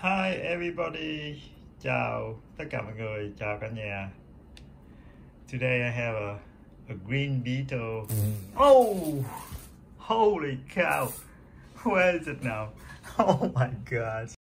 Hi everybody, chào tất cả mọi người, chào cả nhà. Today I have a green beetle. Oh, holy cow! Where is it now? Oh my god!